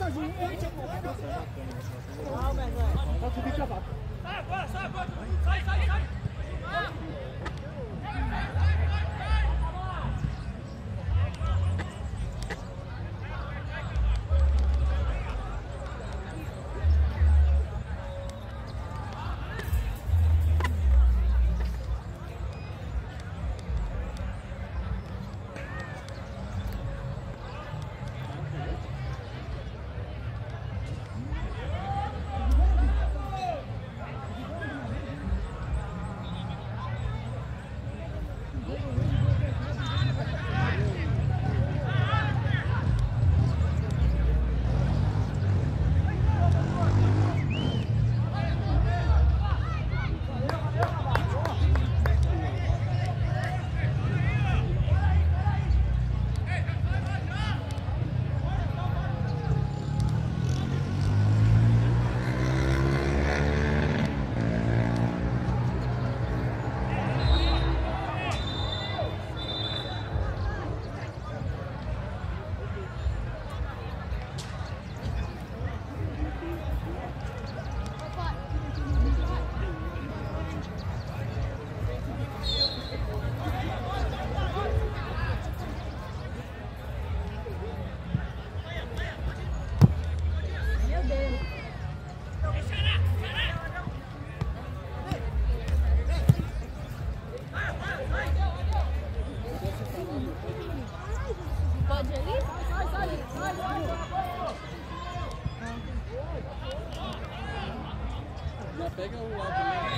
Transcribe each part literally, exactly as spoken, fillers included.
Pega o lado.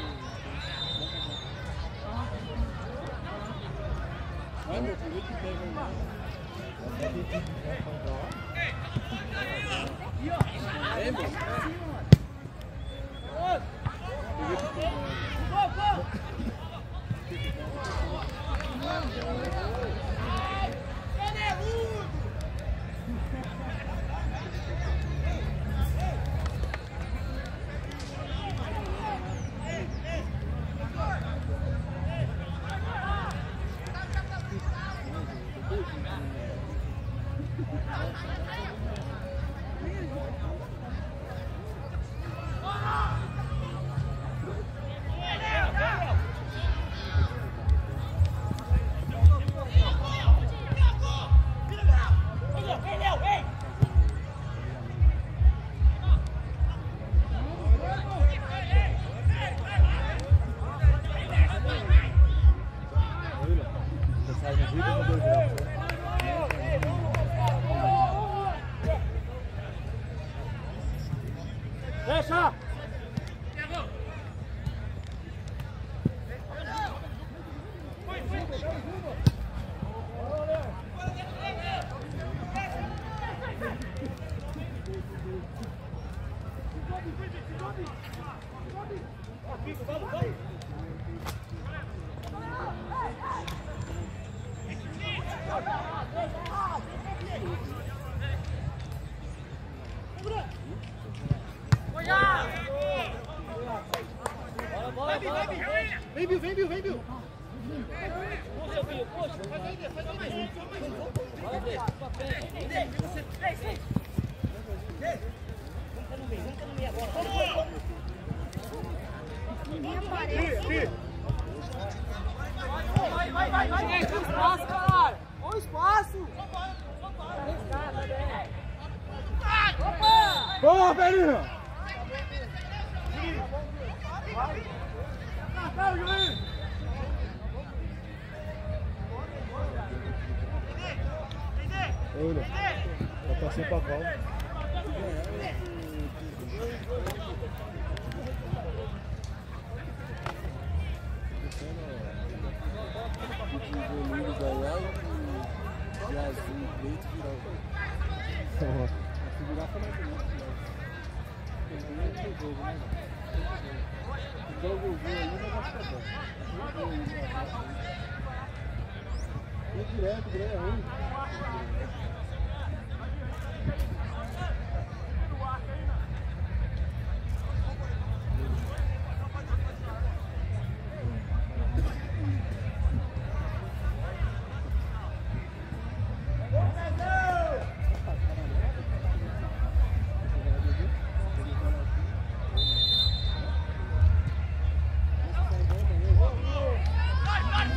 Vai, meu filho, que pega o lado. É, meu. Deixa! Vem, Bill, vem, Bill, vem, Bill. Puxa, Bill, puxa. Faz ainda, faz mais um, só mais um. Bora ver, papel. Vem, vem, você. Vem, vem. Vem. Vamos cá no meio, vamos cá no meio agora. Ninguém aparece. Vai, vai, vai, vai. Tem espaço, caralho. Olha o espaço. Boa, velhinho. Vai, juiz. Olha, vai torcer pra Val. O Lúcio ganhar e azul e preto virar. Se virar foi mais bonito. Tem jogo, né? O jogo aí não vai ficar bom. E direto, direto é ruim.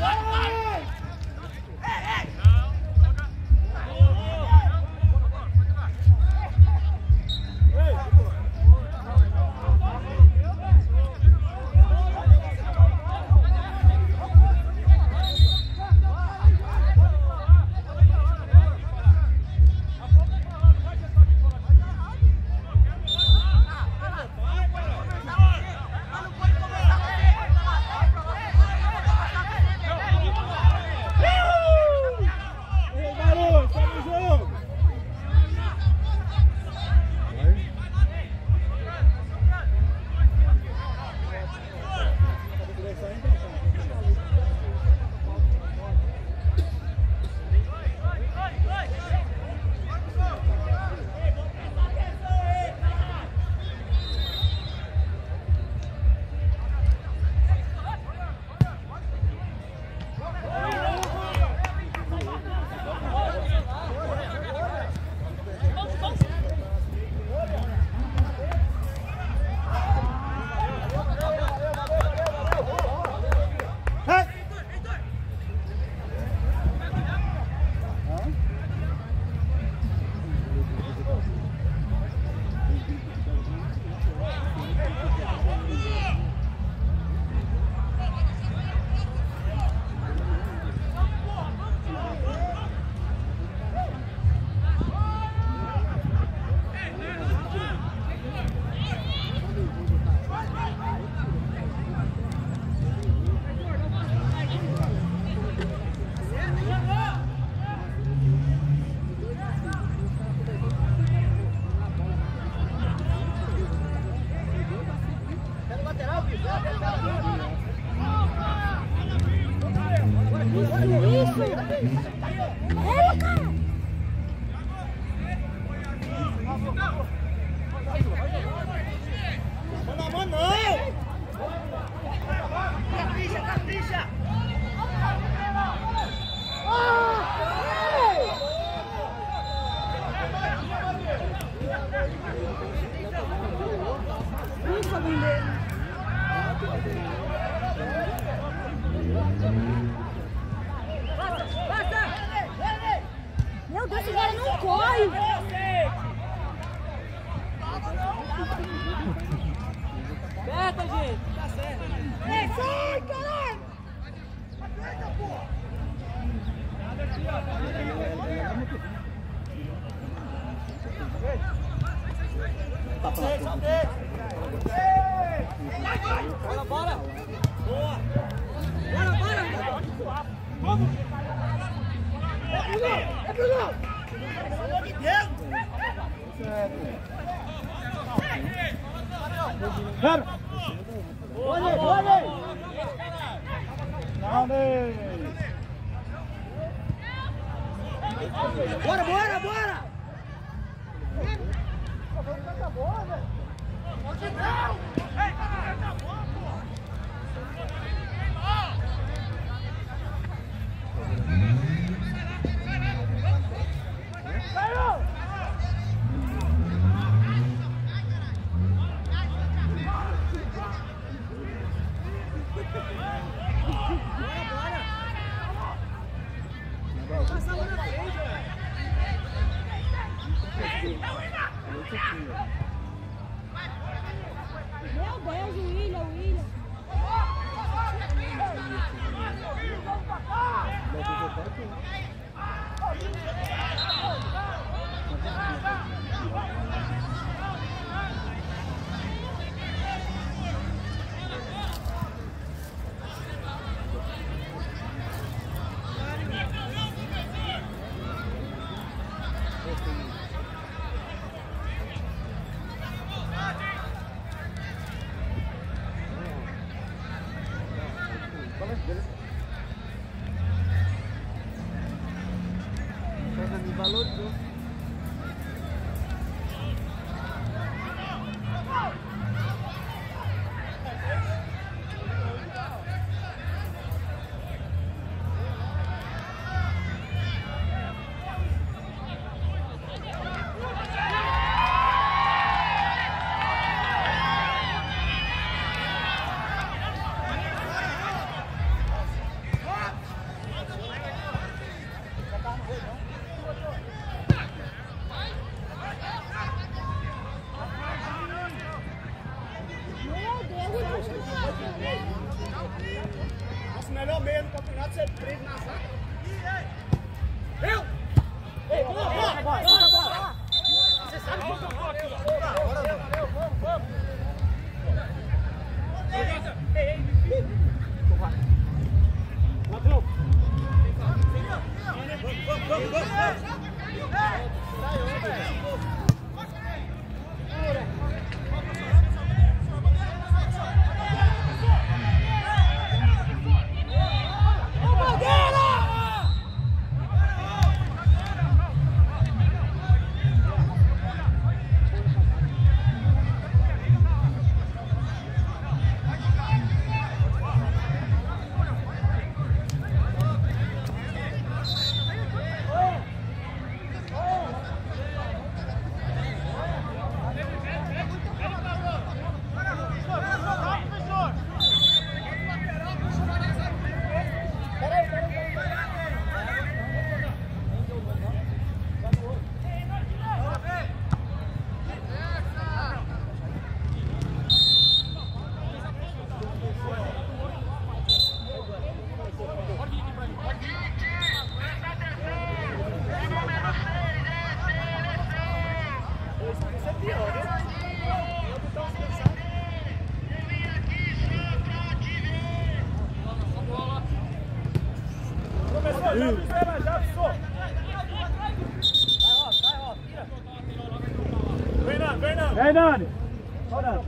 Meu Deus, esse cara não corre! Certo, gente! Tá certo! É, sai, caralho! Aperta, pô! Bora, bora! Boa! Bora, bora! Vamos! É pro gol! Pelo amor de Deus! Olha, olha! Nada! Bora, bora, bora! Meu Deus, o William, o William. Me valorizou. Ó! Vem, Nani! Olha, Nani!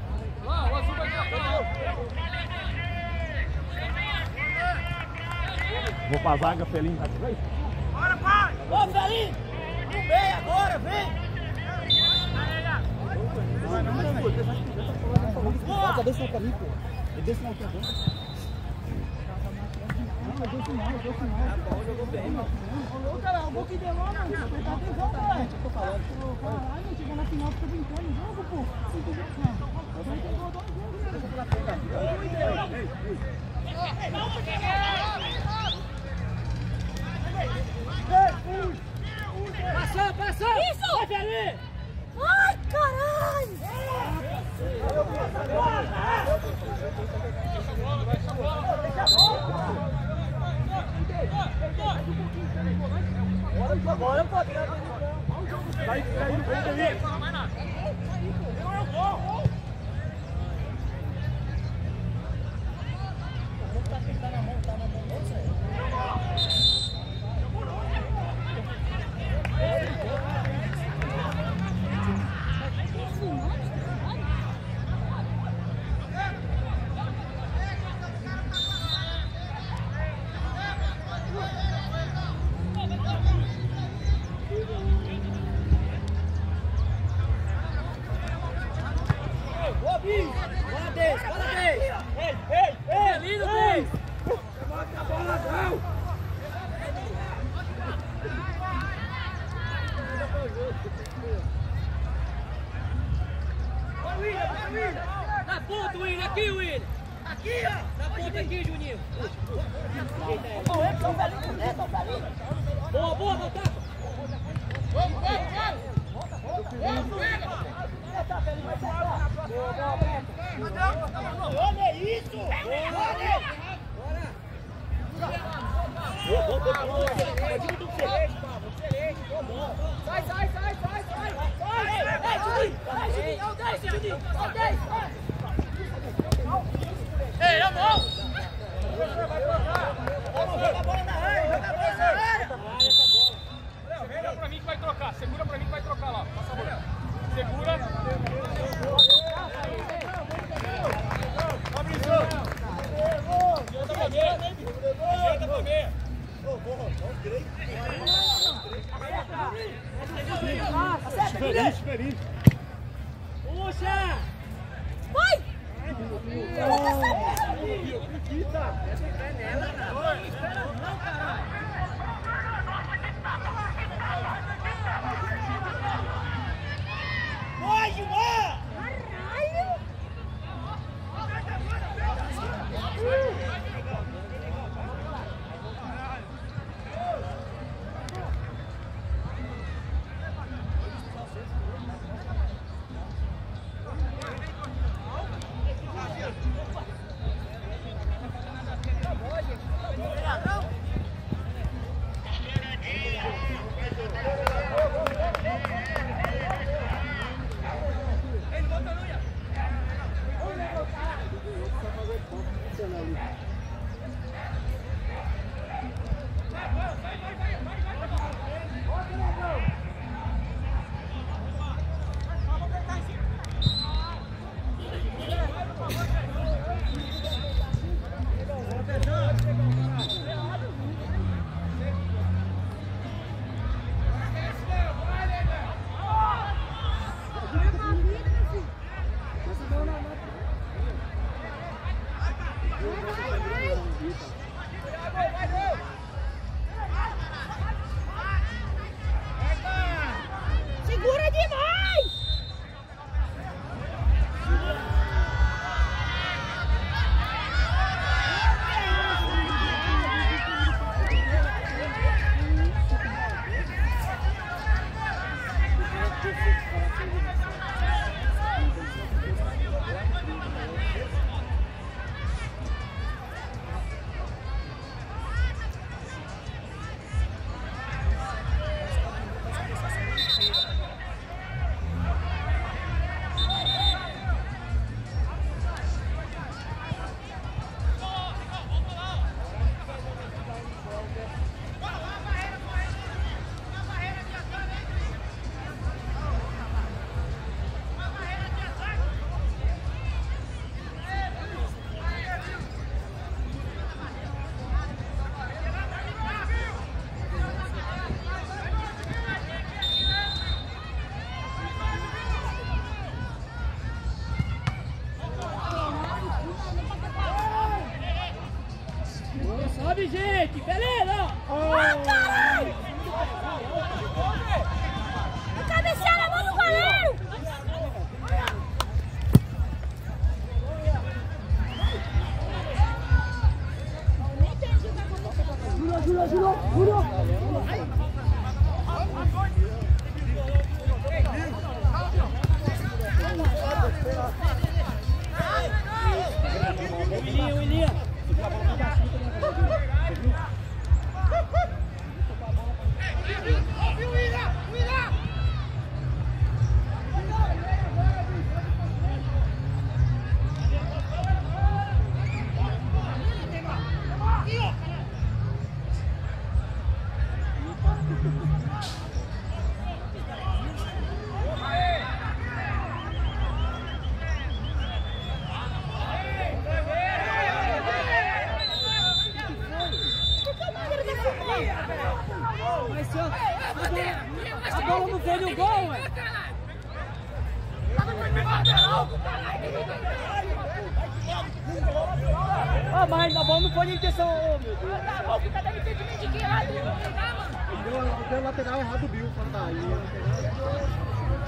Vou pra zaga, Felinho. Bora, pai! Ô, Felinho! No meio agora, vem! Boa! Deixa o caminho, pô. Deixa o caminho. Não, eu deixo não, eu deixo não. Tá bom, jogou bem, mano. Ô, cara, o gol que deu lá, mano. Apertar atenção, cara. Eu tô falando. Caralho, chegou na final, fica brincando o jogo, pô. Deixa pela frente. Passou, passou! Isso! Vai, Felinho! Ai, caralho! Agora pode. Sai, sai, vem, Na ponta, William, aqui, William! Aqui, ó! Na ponta aqui, Juninho! Boa, boa, não tapa! Olha isso! Sai, sai, sai, sai, sai! Ei, Juninho! Vai, Juninho! É o dez, Juninho! É o dez! Ei, é bom! Joga a bola na área! Joga a bola na área! Segura pra mim que vai trocar, segura pra mim que vai trocar lá. Passa a bola. Segura. Fabrício! Ajeita pra meia. Ajeita pra meia. Feliz, feliz. Puxa! Vai! Vai, Gilmar! Caralho! Felipe, Felino! Ah, caralho! A cabeceada na mão do goleiro! Nem entendi o que aconteceu. Jurou, jurou, jurou, jurou. William, William! A bola não foi no gol, ué. Ah, mas a bola não foi na intenção, ô, meu Deus. Tá bom, fica dando impedimento de que lado? Deu, deu lateral errado o Bill quando tá aí.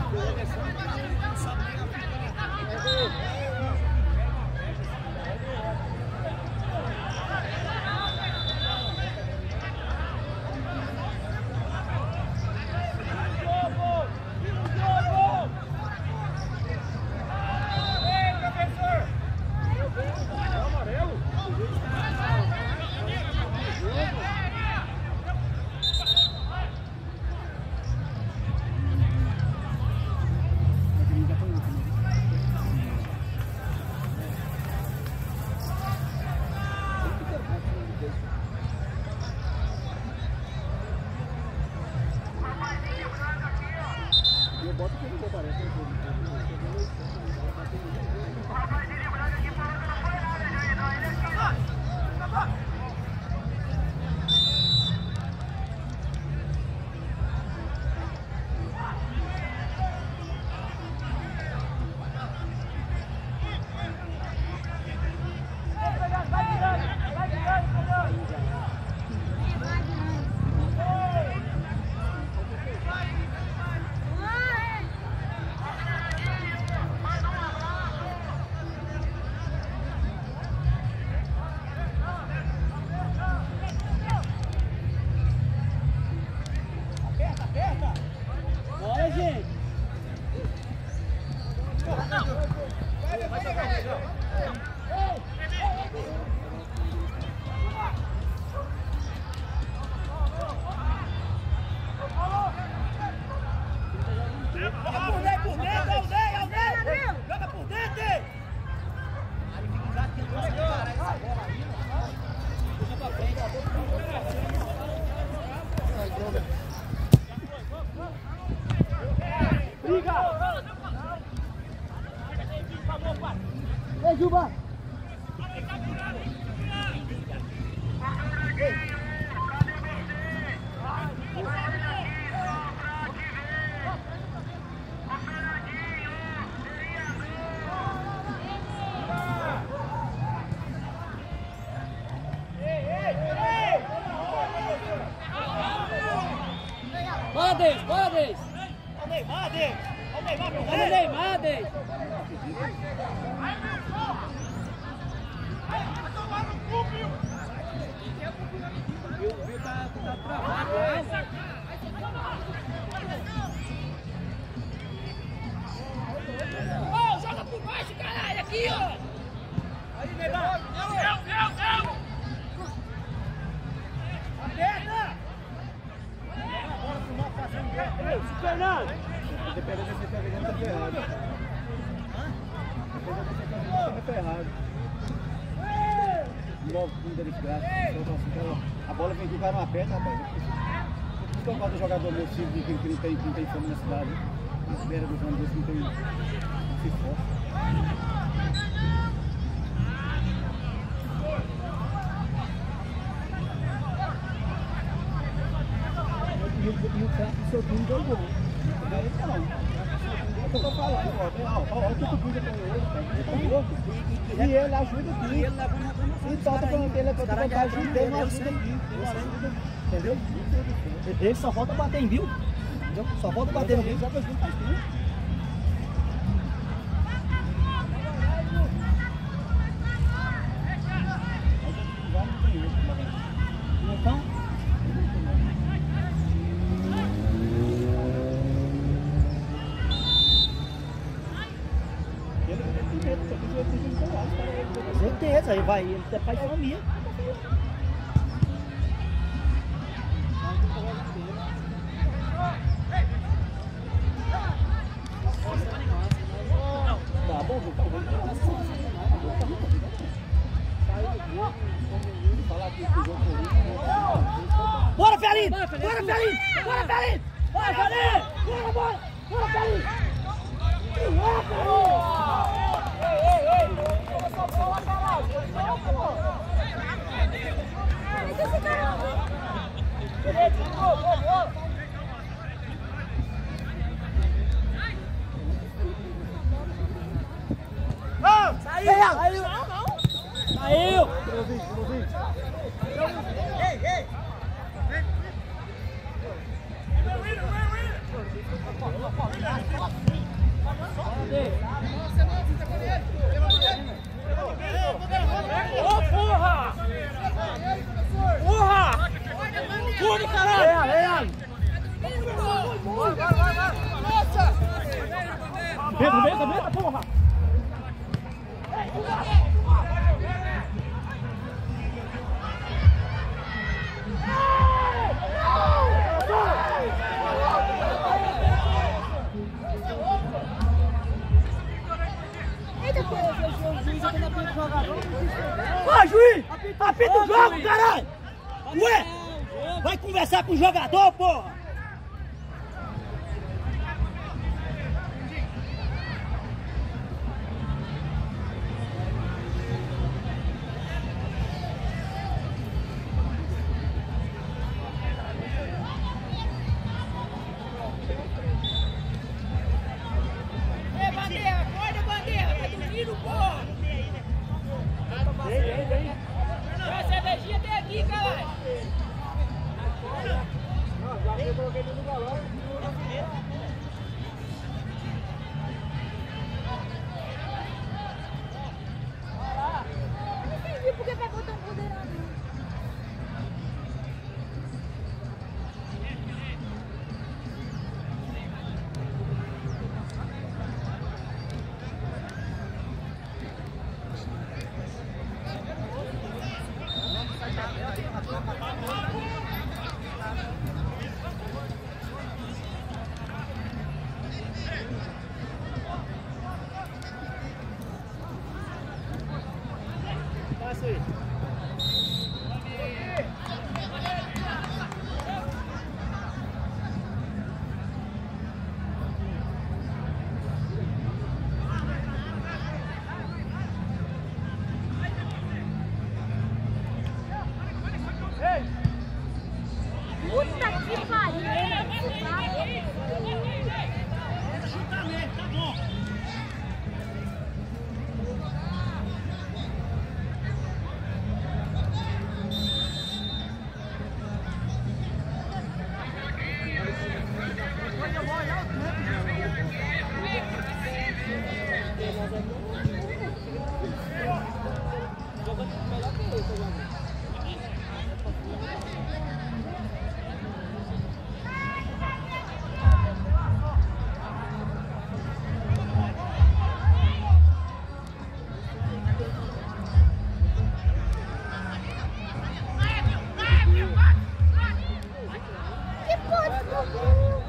Bora, gente. Por dentro, por dentro, Aldeia, Aldeia! Joga por dentro! Ei, Juba. Bora, Deis, bora, Deis! Olha o Neymar, Deis. Olha o Neymar, por Olha o Neymar, Deis! O Bill tá, tá travado lá. Ô, joga por baixo, caralho, aqui, ó! Aí, Neymar. Aperta! Ei, Fernando. Dependendo desse pega dentro, tá ferrado. Dependendo desse pega dentro, tá ferrado. Logo, com deles graças. A bola vem aqui, vai numa perna, rapaz. Por que eu gosto do jogador meu filho que, que, que, não tem, que não tem fome na cidade? Na beira dos anos desse, não tem. Não se esforça. E o cara do seu time deu gol. Não, não. que eu tô falando, ó. Olha o que tu cuida com ele, cara. E ele ajuda aqui. Então, eu tô falando que ele é pra tu botar ajuda, ele não ajuda aqui. Ele ajuda, entendeu? Ele só volta a bater em Bill. Entendeu? Só volta a bater no Bill. Joga junto, faz tudo. Então... certeza, aí vai, ele é pai de família. Tá bom, vou bora, Felinho! Bora, Felinho! Bora, Felinho! Bora, Felinho! Bora, bora! Bora, Felinho! Bora, Felinho! Ei, ei, ei! Começou a bola, caralho! Não, pô! Deixa esse cara. Direito, gol, gol, gol! Saiu! Saiu! Não, não! Saiu! Ei, ei! Ô, porra! Porra! Porra, caralho! Leia, leia! Vai, vai, vai, vai! Meta, meta, meta, porra! Ô, juiz! Apita o jogo, caralho! Ué! Vai conversar com o jogador, porra! Ei, bandeira, acorda, bandeira, tá dormindo, porra! Vem, vem, vem! A cervejinha tem aqui, caralho! Eu coloquei dentro do balão. Não entendi por que pegou tão poderoso. Passa aí. Puta que pariu! Tá bom. Que porra de gol!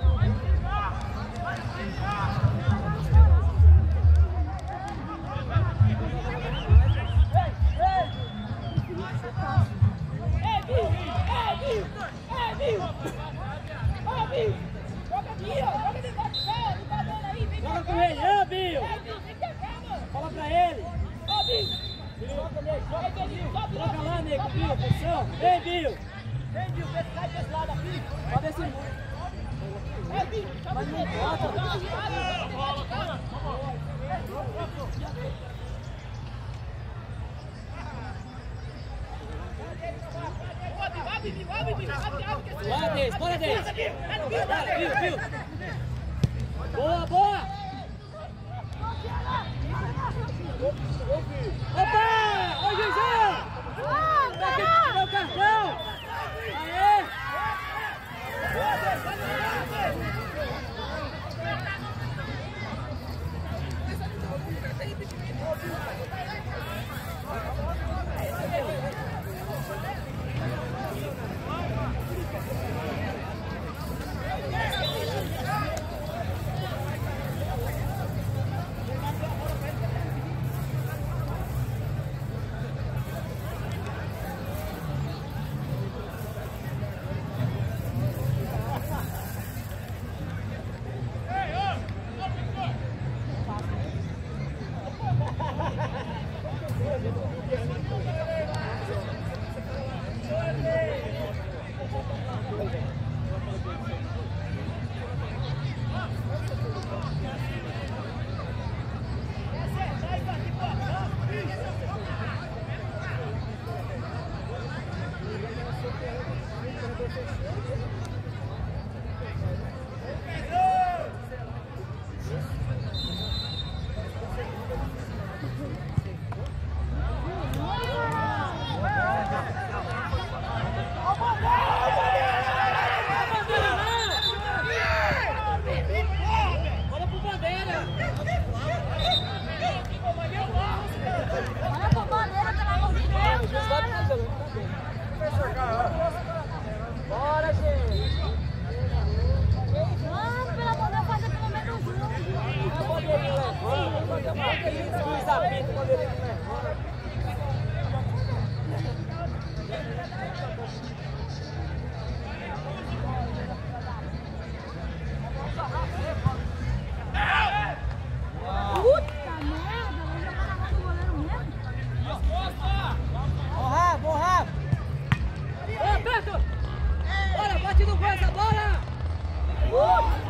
Ei, Bill! Ei, Bill! Ei, Bill! Ô, Bill! Joga aqui, ó! Joga de baixo, não tá dando aí, vem Joga cá, com ele, ô, Bill! Ei, Bill, vem cá, mano! Fala pra ele! Ô, Bill! Joga nele, joga nele, sobe lá! Joga lá, nego, Bill, atenção! Vem, Bill! Vem, Bill, vê se cai desse lado aqui! Pode descer. Ei, Bill, sobe nele! Joga, joga, joga! Bora, Deis, bora, Deis. Viu, viu? Boa, boa. Opa! Ô, Juizão! Aqui, meu cartão! Aê! Bora, gente! Vamos, pelo amor de Deus, fazer pelo menos um! O bandeirinho levando, vamos fazer um bandeirinho, Luiz Apito, o bandeirinho levando. Puta merda, vai jogar na mão do goleiro mesmo? Bom rabo, bom rabo! Ô, Beto! Bora, bate no gol essa bola! Uh!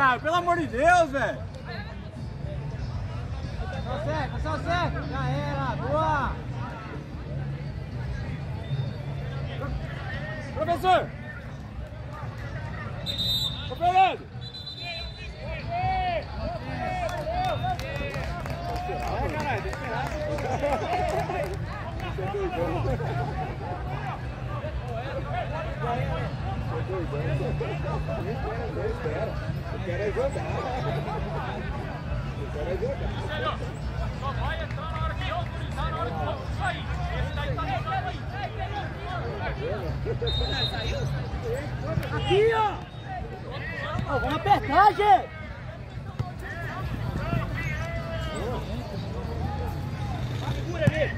Caio, pelo amor de Deus, velho. Só certo, só certo. Já era, boa. Professor! Ô, Fernando! Vai, caralho, tem que esperar. Você é doidão. Você é doidão. Eu espero. Eu quero é jogar. Eu quero é jogar. Só vai entrar na hora que eu autorizar, na hora que eu sair. Esse daí tá ligado aí. Aqui, ó. Ó, vamos apertar, gente. Segura ali.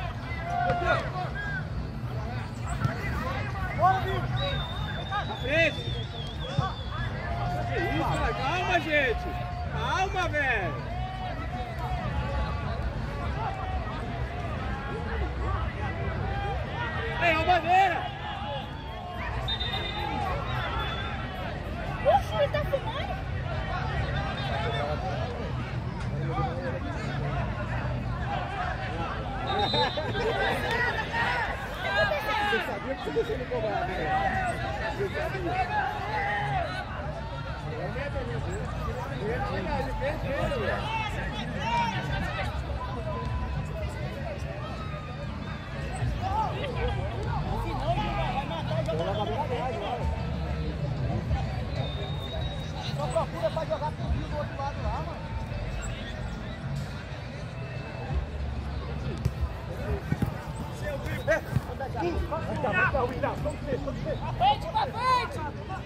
Bora, Vitor. Na frente. Que isso, cara? Calma, gente. Calma, velho. Ei, a bandeira. Oxe, ele tá filmando? Você sabia que você não cobrava, né? Você sabia. Só procura pra jogar pro Rio do outro lado lá, mano. Pra frente, pra frente!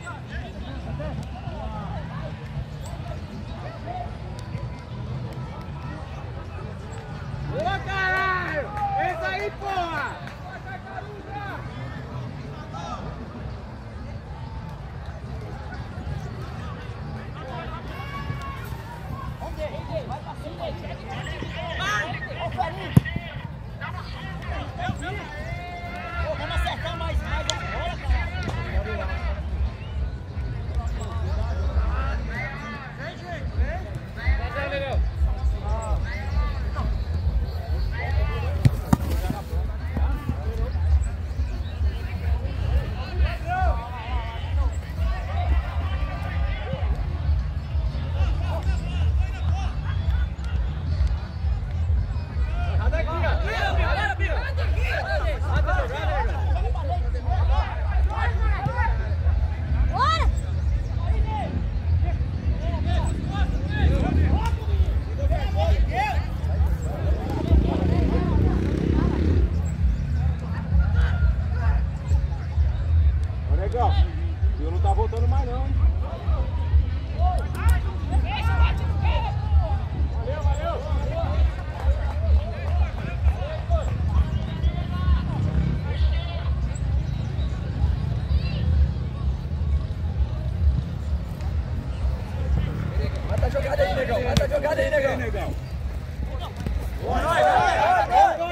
Boa, caralho! Entra aí, porra! Vamos ver, Rei, vai pra cima aí. Ô, Ferinho! Pô, vamos acertar mais, mais agora, cara. Eu não tá voltando mais não, hein? Valeu, valeu! Mata a jogada aí, negão. Mata a jogada aí, negão. Negão. Vai, vai, vai,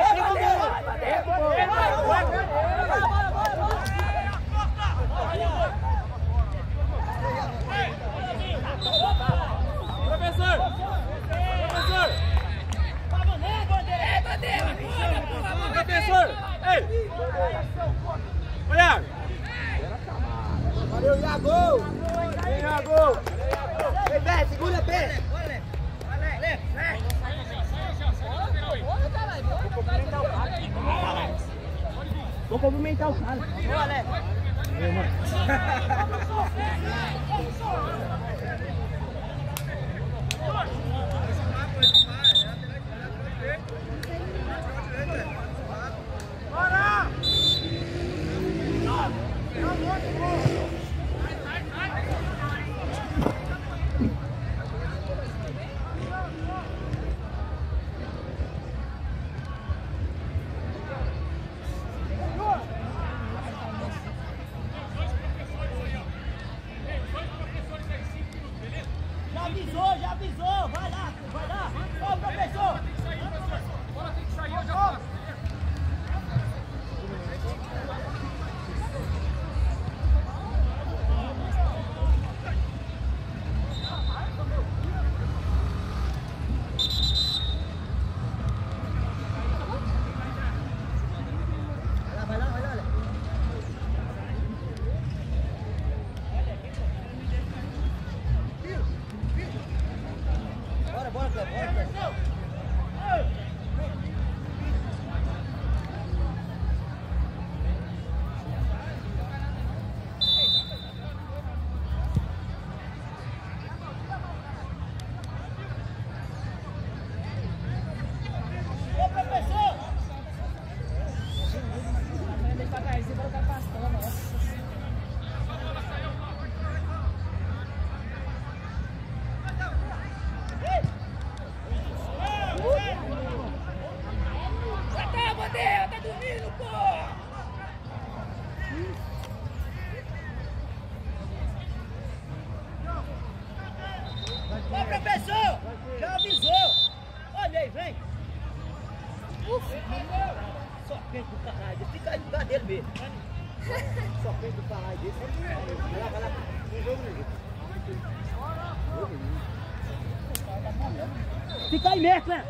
Professor! Professor! Professor! Ei! Olha! Valeu, Iago! Vem, Iago! Ei, Pé, segura, Pé! Vou cumprimentar o cara. Boa, Alex. Bora! Dois professores aí, Só pente do caralho desse. Fica aí no lugar dele mesmo. Só pente do caralho desse. Vai lá, vai lá. Fica aí mesmo, né?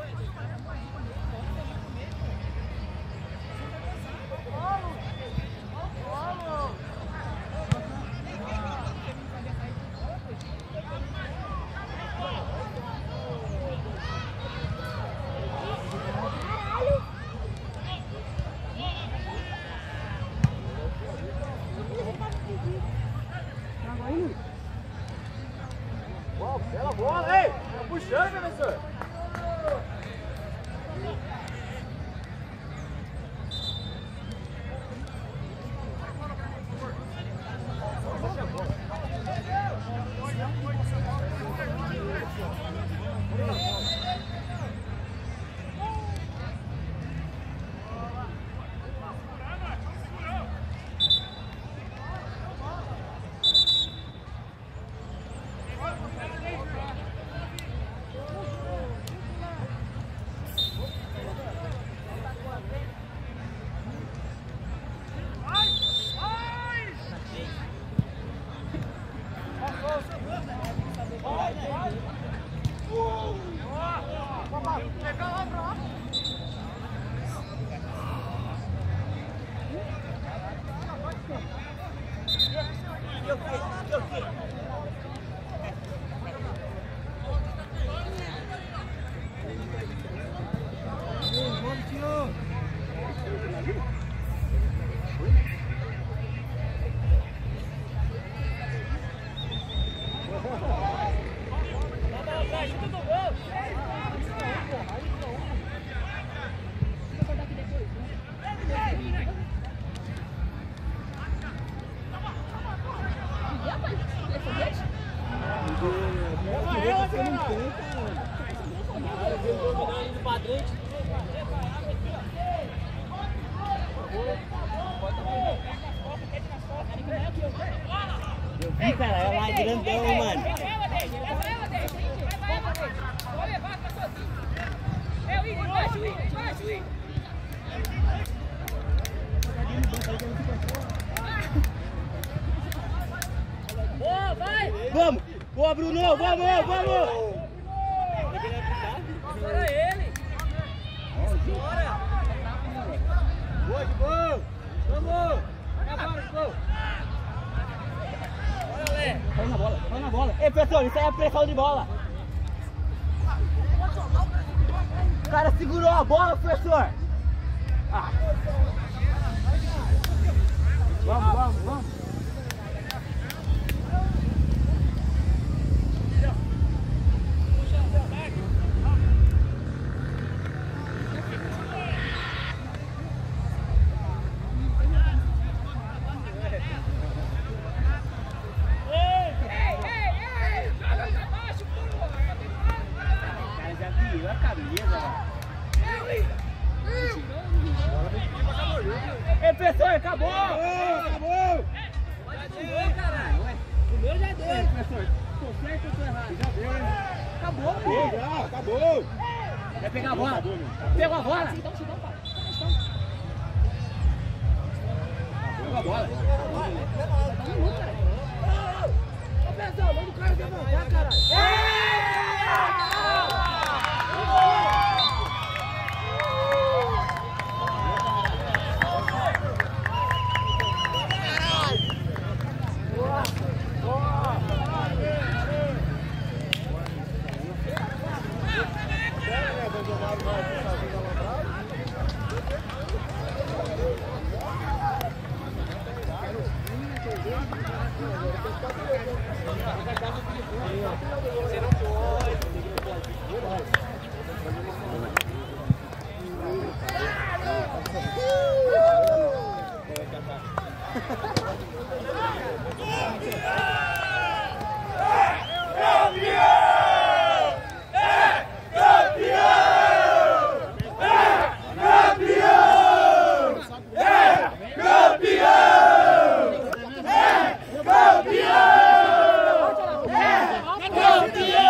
Bela bola, ei! Tá puxando, professor! Eu vi, cara, é lá grandão, mano. Boa, vai! Vamos! Boa, Bruno! Vamos, vamos! Bora ele! Bora! Boa, de boa! Vamos! Agora, gol! Bora, Lé! Põe na bola, põe na bola! Ei, professor, isso aí é pressão de bola! O cara segurou a bola, professor! Ah. Vamos, vamos, vamos! Ei, professor, acabou! Acabou! Pode ter gol, caralho! O meu já deu! Ei, professor, tô certo ou tô errado? Já deu, hein? Acabou, pô! Já, acabou! Vai pegar a bola! Pegou a bola! Pegou a bola! Ô, Pezão, manda o cara levantar, caralho! Você não pode. Campeão!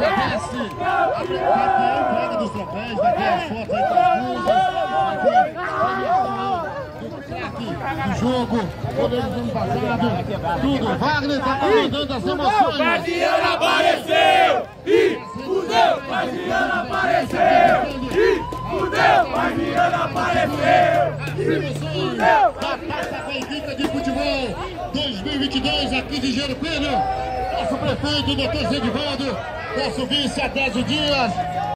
agradece a entrega dos troféus, vai ter as fotos aí com as luzes, vai ter do craque do jogo, goleiro do ano passado, tudo. Wagner tá comandando as emoções. Guardiano apareceu! E fudeu! Guardiano apareceu! E fudeu! Guardiano apareceu! As emoções da Taça Benfica de Futebol dois mil e vinte e dois aqui de Engenheiro Coelho. Nosso prefeito, doutor Zedivaldo, nosso vice Adésio Dias.